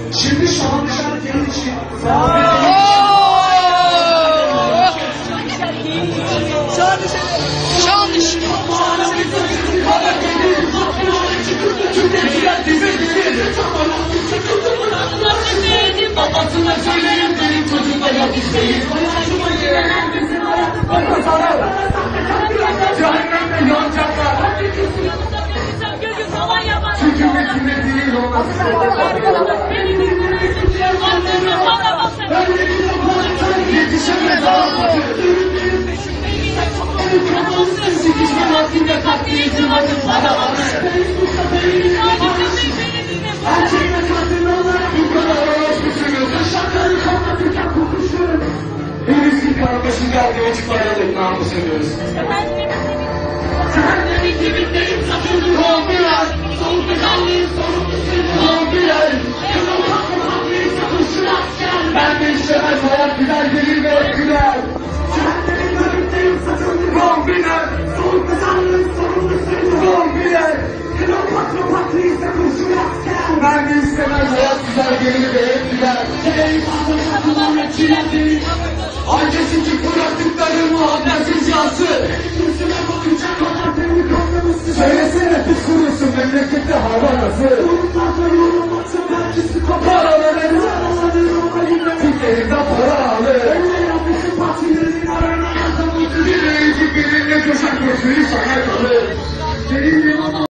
Şimdi şu an şarkının için. Babasına söyleyeyim benim çocuğuma yok isteyin. Cehennemde yanacaklar. Çünkü metinde değil olması. Yetişemez ağabey. Sikişme vaktinde katliyetim adım bana alır. Erkekle kadın olarak bu kadar orospusunuz. Şarkıları kapatırken kokuşur. Hepsi karmaşık geldi açık aralık namusunuz. Cehennemin dibindeyim satıldım. Kombiler, soğuk bedelliğin sorumlusunuz. Kombiler, kızıl hakkı hakkıyı çalışır asker. Ben de işlemez hayat gider gelir ve güler. Cehennemin dibindeyim satıldım. Kombiler, soğuk bedelliğin sorumlusunuz. Kombiler, kızıl hakkı hakkıyı çalışır asker. Ben de istemez hayat güzel gelir ve hep gider. Ey fazla kapılar ve çiledir. Ancası ki bıraktıkları muhabbetsiz yazı. Üstüne bakacak kadar beni kanlamışsın. Söylesene pis kurusun memlekette hava nasıl? Bulutlarla yorulmasın belkisi kopar. Paraları Türklerinde para alır. Öyle yapmışsın partilerin arana yazamadı. Bir eğitim birinde coşak gözlüğü sana kalır. Senin yanına